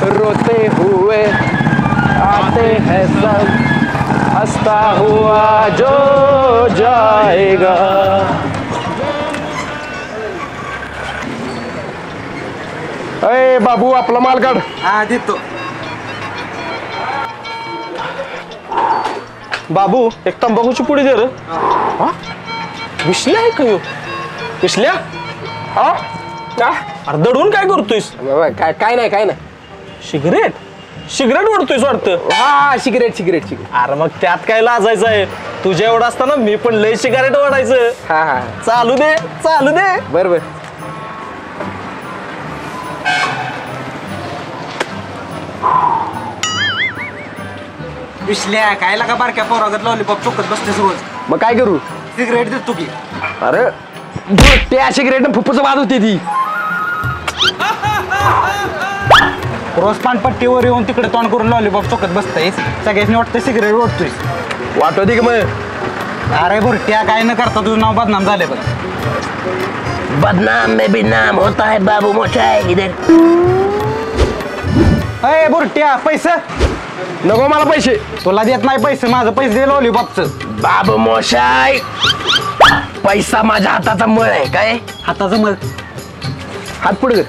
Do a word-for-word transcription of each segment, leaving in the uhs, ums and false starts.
रोते हुए आते हैं सब, हंसता हुआ जो जाएगा। अरे बाबू आपला माल काढ। हा देतो। बाबू एक तंबाखूची पुडी दे रे। हा विसल्या आहे का ह्यो? विसल्या हा अरे दडून काय करतोयस? काय काय नाही काय नाही। सिगरेट सिगरेट ओढतोयस वाटतं? हा सिगरेट सिगरेट सिगरेट। अरे मग त्यात काय लाजायचं आहे? तुझ्या एवढं असताना मी पण लय सिगरेट ओढायचं। हा हा चालू दे चालू दे। बर बर। विसल्या काय लागा बारक्या पोरागत लॉलीपॉप चोकत बसतेस रोज। मग काय करू? सिगरेट देतो की। अरे त्या सिगरेट फुफ्फुस बाद होती ती। रोज पानपट्टीवर येऊन तिकडे तोंड करून लॉलीपॉप चोकत बसतायस, सगळ्यांनी वाटतं सिगरेट ओढतोयस। वाटवती का मग? अरे बुरट्या काय न करता तुझं नाव बदनाम झाले बघ। बदनाम में भी नाम होता है बाबू मोशाय। इधर अरे बुरट्या पैसे नको मला पैसे। तुला देत नाही पैसे, माझं पैसे दे लॉलीपॉपचं। बाबू मोशाय पैसा माझ्या हाताचा मळ आहे काय? हाताचं मळ हात पुढे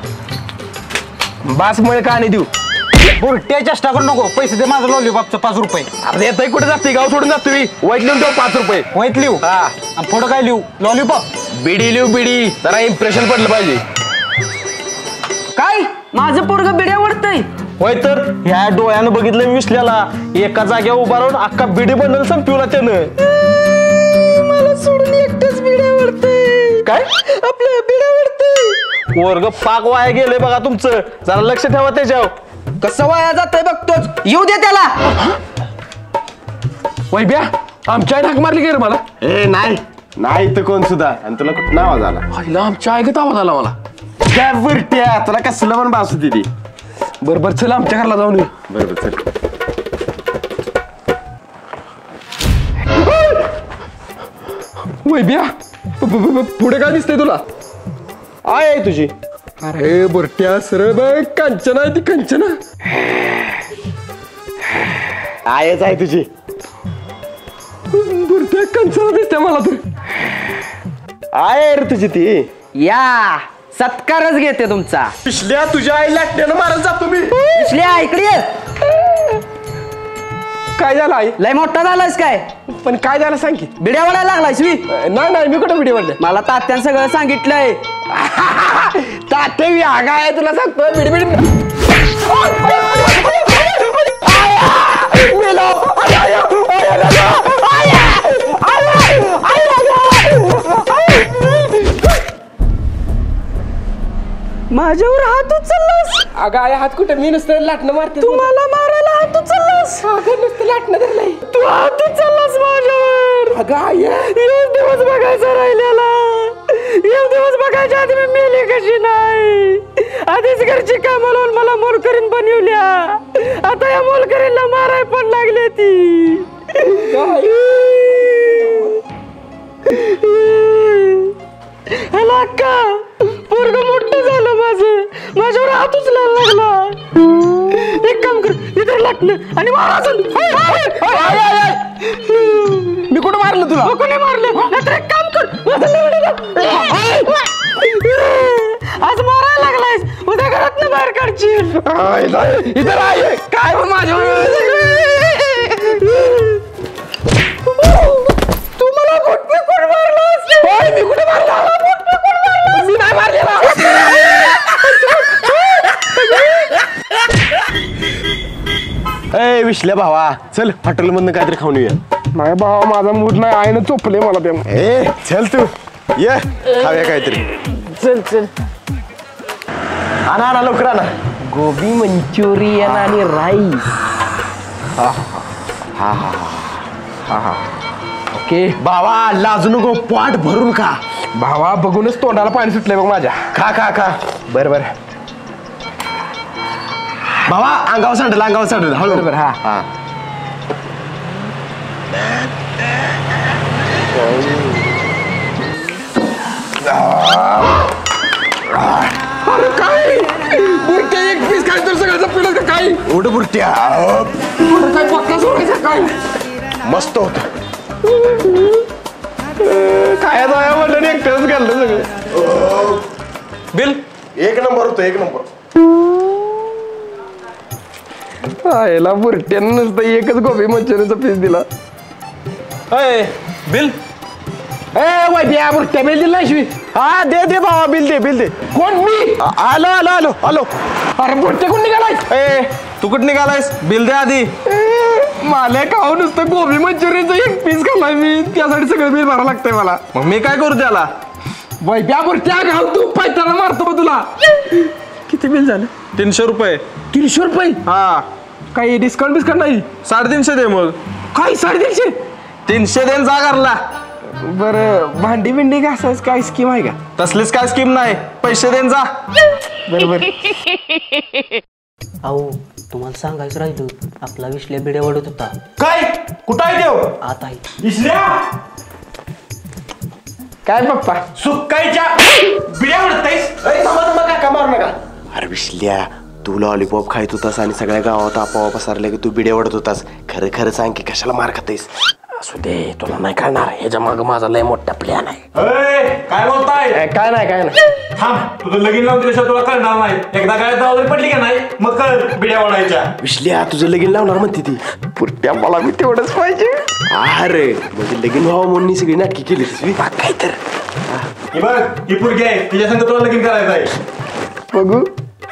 बास मळ का आणि देऊ? बुरट्या चेष्टा करू नको, पैसे दे माझं लॉलीपॉपचं पाच रुपये। अरे येतोय कुठे जाते? गाव सोडून जातो मी। वाईट लिहून देऊ पाच रुपये। वाईट लिहू? हा आणि पुढं काय लिहू? लॉलीपॉप बिडी लिहू बिडी, जरा इम्प्रेशन पडलं पाहिजे। काय माझं पोरग बिड्या ओढतंय? होय तर ह्या डोळ्यानं बघितलं विसल्याला एका जागेवर उभा राहून अख्खा बिडी बंडल संपवला त्यानं। मला सोडून एकटंच बिड्या ओढतंय। काय आपल्या बिड्या ओढतंय? वर्ग पाक वाया गेले बघा तुमचं, जरा लक्ष ठेवा त्याच्यावर। कसं वाया जातंय बघतोच, येऊ दे त्याला। वैब्या आमच्या आईने हाक मारली गे रे मला? ए नाही नाही तर कोण सुद्धा, आणि तुला कुठं आवाज आला? आईला आमच्या ऐकत आवाज आला मला। काय बुरट्या तुला कसलं पण बास होती ती। बरोबर चल आमच्या घरला जाऊन येऊ। बरोबर चल। वैब्या पुढे काय दिसतंय तुला? आय आहे तुझी? अरे बुरट्या सरळ बघ, कंचना आहे ती कंचना। आयच आहे तुझी। बुरट्या कंचना दिसते मला तर। आय आहे रे तुझी ती। या सत्कारच घेते तुमचा। पिशल्या तुझ्या आई लाटण्यानं मारत जातो मी। पिशल्या इकडे ये। काय झालं आई? लय मोठा झालायस काय? पण काय झालं सांग की? बिड्या ओढायला लागलायस मी? नाही नाही मी कुठं व्हिडिओ वरले। मला तात्यानं सगळं सांगितलंय। ताते मी आगा आहे तुला सांगतो बिडी बिडी। माझ्यावर हात उचललास? अगं आई हात कुठे? मी नुसतं लाटणं मारते। तू मला मारायला हात उचललास? अगं नुसतं लाटणं धरलंय। तू हात उचललास माझ्यावर? अगं आई एक दिवस बघायचा राहिलेला, एक दिवस बघायच्या आधी मी मेली कशी नाही? आधीच घरची कामं लावून मला मोलकरीण बनवल्या, आता या मोलकरीणला माराय पण लागले ती। हॅलो अक्का, पोरग मोठं झालं माझं, माझ्यावर हात उचलायला लागला। एक काम कर, इधर लाटणं आणि मार अजून। मी कुठं मारलं तुला? कोणी मारलं? नाहीतर एक काम कर, आज मारायला लागलायस, उद्या घरातनं बाहेर काढशील। इथं आहे काय माझ्या? तू मला बोट फेकून मारलास? मी कुठे मारला? बोट फेकून मारलास? मी नाही मारलेला। ए विसल्या भावा चल हॉटेल मधनं काहीतरी खाऊन येऊया। नाही भावा माझा मूड नाही, आईनं चोपले मला त्या। ए चल तू ये खाऊया काहीतरी। चल चल आणा आणा लवकर आणा। गोबी मंचुरियन आणि राईस। हा हा हा हा ओके भावा लाजू नको, पोट भरून खा। भावा बघूनच तोंडाला पाणी सुटलंय बघ माझ्या। खा खा खा। बर बर भावा अंगावर सांडल अंगावर सांडल हळू। बरोबर हा हा अरे काय एक पीस काय तर सगळ्याचं पिलं का काय उठ बुरट्या काय पक्का सोडायचं काय मस्त होत काय जाया म्हटलं एकटंच घाललं सगळं बिल एक नंबर होतं एक नंबर आयला बुरट्यानं नुसतं एकच गोबी मंचुरियनचा पीस दिला अय बिल ए वैद्या बुरट्या बिल दिला शिवी हा दे दे बाबा बिल दे बिल दे कोण मी आ- आलो आलो आलो आलो अरे बुरट्या कोण निघालाय ए तू कुठं निघालायस बिल दे आधी मला खाऊ नुसतं गोबी मंचुरियनचा एक पीस खाल्लाय मी त्यासाठी सगळं बिल भरावं लागतंय मला मग मी काय करू त्याला वैद्या बुरट्या घाल तू पैताना मारतो मग तुला किती बिल झालं तीनशे रुपये तीनशे रुपये हा काही डिस्काउंट बिस्काउंट नाही साडेतीनशे दे मग काय साडेतीनशे तीनशे देन जा करला बरं भांडी बिंडी घासायच काय स्कीम आहे का तसलीच काय स्कीम नाही पैसे देन जा बरोबर अहो तुम्हाला सांगायचं राहिलं आपला विश्ल्या बिड्या वाढत होता काय कुठं आहे देव आता आहे इसल्या काय पप्पा सुकायच्या बिड्या म्हणतायस का मारू नका अरे विसल्या तू लॉलीपॉप खायत होतास आणि सगळ्या गावात आपोआप पसरले की तू बिडे ओढत होतास खरं खरं सांग की कशाला मार खातेस असू दे तुला नाही कळणार ह्याच्या माग माझा लय मोठा प्लॅन आहे काय बोलताय काय नाही काय नाही थांब तुझं लगीन लावून दिल्याशिवाय तुला कळणार नाही एकदा काय जबाबदारी पडली का नाही मग कळ बिड्या वाढायच्या विसल्या तुझं लगीन लावणार म्हणते ती पुरत्या मला मी तेवढंच पाहिजे अरे म्हणजे लगीन व्हावं म्हणून सगळी नाटकी केली काय तर ही बघ ही पोरगी आहे तिच्या संग तुला लगीन करायचं आहे बघू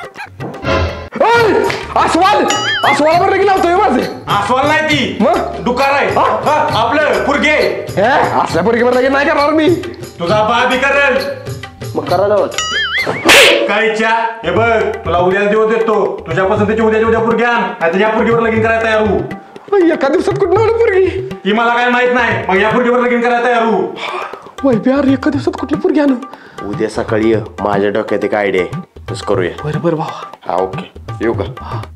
अस्वाल अस्वाला पण लगीन लावतोय माझे आसवाल नाही ती मग दुकार आहे हा, आपलं पोरगी आहे. हे असल्या पोरगीवर लगीन नाही करणार मी तुझा बा बी करेल मग करा जावं कायच्या हे बघ तुला उद्या दिवस देतो तुझ्या पसंतीची उद्याच्या उद्या पोरगी आण नाही तर या पोरगीवर लगीन करायला तयार होऊ एका दिवसात कुठं आलं पोरगी ही मला काय माहित नाही मग या पोरगीवर लगीन करायला तयार होऊ वैभ्या अरे एका दिवसात कुठली पोरगी आणू उद्या सकाळी ये माझ्या डोक्यात एक आयडिया आहे तसं करूया बरं बरं भावा हा ओके येऊ का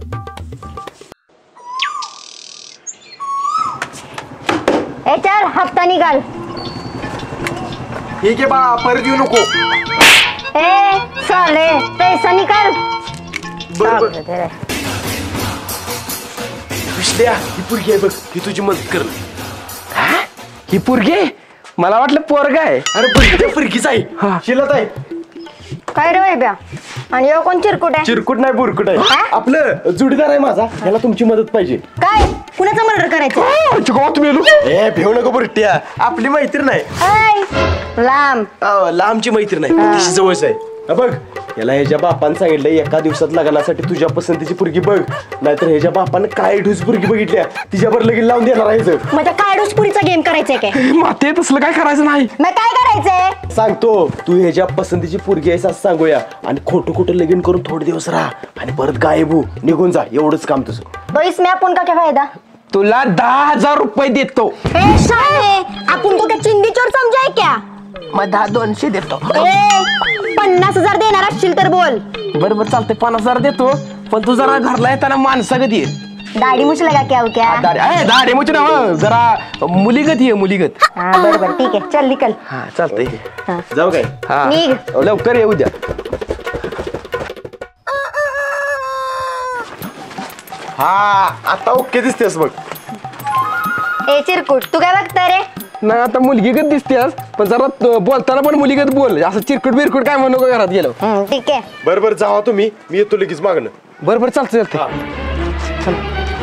ए चल हप्ता निघाल ठीक आहे बा परत येऊ नको ए साले पैसा निकाल विसल्या ही पोरगी आहे बघ ही तुझी मदत कर ही पोरगी मला वाटलं पोरग आहे अरे पोरगी पोरगीच आहे शिलत आहे काय रे वैब्या आणि यो कोण चिरकुट आहे चिरकुट नाही बुरकुट आहे हा? आपलं जोडीदार आहे माझा याला तुमची मदत पाहिजे काय कुणाचं मर्डर करायचं ए भेऊ नको बुरट्या आपली मैत्री नाही ऐ, लांब अहो, लांबची मैत्री नाही तिची जवळच आहे हा बघ याला ह्याच्या बापानं सांगितलं एका दिवसात लग्नासाठी तुझ्या पसंतीची पोरगी बघ नाहीतर ह्याच्या बापानं काय ढूस पोरगी बघितल्या तिच्यावर लगीन लावून देणार आहे माझ्या काढूस पुरीचा गेम करायचंय काय माते तसलं काय करायचं नाही मग काय करायचंय सांगतो तू ह्याच्या पसंतीची पोरगी आहेस असं सांगूया आणि खोटं खोटं लगीन करून थोडे दिवस राहा आणि परत गायब हो निघून जा एवढंच काम तुझं तो इसमें आपण का क्या फायदा तुला दहा हजार रुपये देतो ए साले आपण तो क्या चिंदी चोर समजाय क्या मग दहा दोनशे देतो ए पन्नास हजार देणार असशील तर बोल बरोबर चालतंय पन्नास हजार देतो पण तू जरा घरला येताना माणसा कधी ये दाढी मुछ लगा क्या हो क्या दाढी ए, दाढी मुची ना जरा मुलीगत ये मुलीगत हा बरोबर ठीक आहे चल निकल हा चालतंय हा. जाऊ काय हा निघ. लवकर ये उद्या हा आता ओके दिसतेस बघ ए चिरकुट तू काय बघता रे नाही आता मुलगीगत दिसतेस पण जरा त- बोलताना पण मुलीगत बोल असं चिरकुट बिरकुट काय म्हणू नको घरात गेलो हम्म, ठीक आहे बरं बरं जावा तुम्ही मी येतो लगेच मागणं बरं बरं चालतं चालतं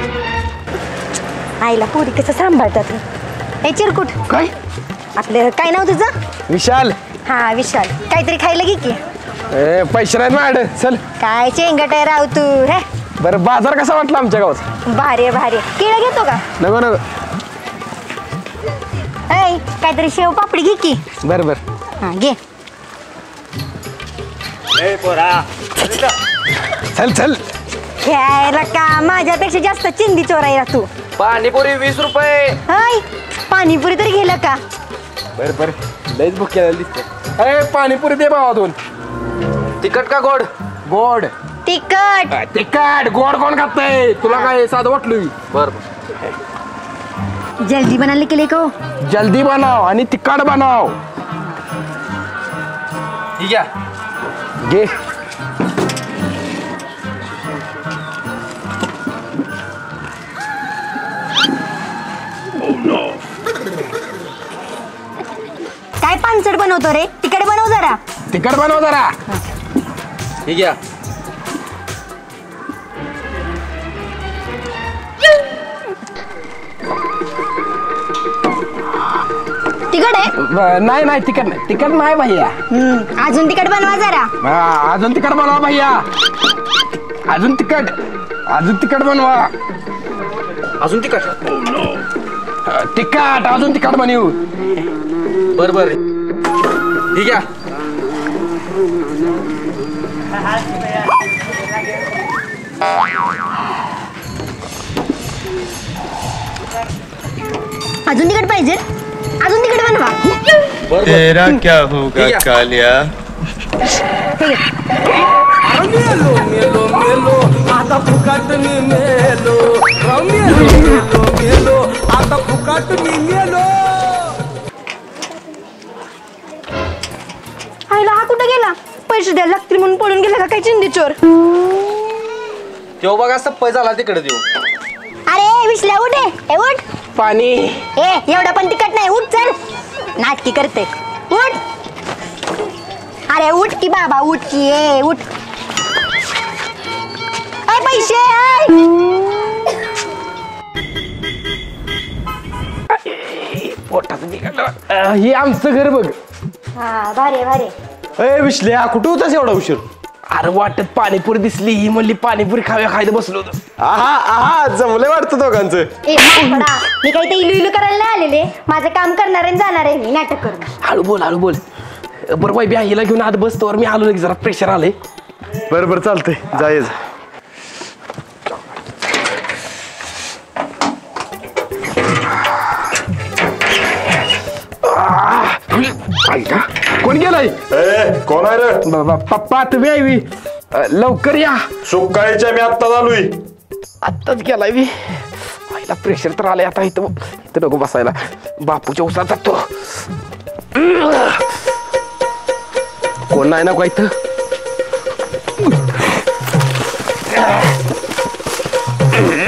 आईला पोरी कसं सांभाळतात रे. ए चिरकुट काय आपलं काय नाव तुझं विशाल हा विशाल काहीतरी खायला घे की ए पैसे नाहीत माझ्याकडे चल काय चेंगट आहे राव तू हे बरं बाजार कसा वाटला आमच्या गावात भारी आहे, भारी आहे. केळं घेतो का नको नको ऐ काहीतरी शेव पापडी घे की बरं बरं हा घे चल चल खेळायला का माझ्यापेक्षा जास्त चिंदी चोर आहे तू पाणीपुरी वीस रुपये हाय पाणीपुरी तरी गेलं का बरं बरं लईच बुक केलेलं दिसतं अरे पाणीपुरी दे बाबा दोन तिखट का गोड गोड तिखट तिखट गोड कोण खातंय तुला काय साधं वाटलं बर जल्दी बनाने के लिए कहो जल्दी बनाव आणि तिखट बनाव ठीक आहे घे बनवतो रे तिकडे बनव जरा. तिखट बनव जरा. ठीक आहे. तिकड आहे. ब- नाही नाही तिखट नाही तिखट नाही भैया. हम्म, अजून तिकड बनवा जरा. हा, अजून तिखट बनवा भैया. अजून तिखट अजून तिखट बनवा. अजून तिखट. तिखट अजून तिखट बनवू. बर बर ठीक आहे. अजून तिकड पाहिजे. अजून तिकड बनवा. तेरा क्या होगा ठीक है। कालिया. आईला हा कुठं गेला. पैसे द्यायला लागतील म्हणून पळून गेला का काय चिंदी चोर. तेव्हा बघा सप्पय झाला तिकडे देऊ. अरे विसल्या उठ ए. ए, उठ. पाणी. ए एवढं पण तिकट नाही. उठ चल. नाटकी करते. उठ. अरे उठ की बाबा उठ की. ए उठ. ए पैसे. पोटाचं तिखट. अं, हे आमचं घर बघ. हा भारी भारी. ए विश्ल्या कुठं होतास एवढा उशीर. अरे वाटत पाणीपुरी दिसली ही म्हणली पाणीपुरी खाव्या खायला बसलो होतो. आहा आहा जमले वाटतं दोघांचं. ए माकडा, मी काही ते इलू इलू करायला नाही आलेले. माझं काम करणार आहे जाणार आहे मी नाटक करून. हळू बोल हळू बोल. बरं बाई बिया हिला घेऊन आत बसतोवर मी आलो की जरा प्रेशर आलंय. बरं बरं चालतंय जायच. कोण गेलाय. कोण आहे रे. बाबा पप्पा तुम्ही आहे बी. अ, लवकर या. सुकाळीच्या मी आत्ता आलोय. आत्ताच गेलाय बी. आईला प्रेशर तर आलंय आता. इथं इथं नको बसायला. बापूच्या उसात जातो. कोण नाही ना का इथं.